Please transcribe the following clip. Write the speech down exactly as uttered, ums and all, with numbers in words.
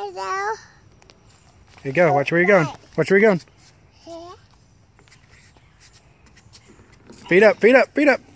Here you go. Watch where you're going. Watch where you're going. Feet up, feet up, feet up.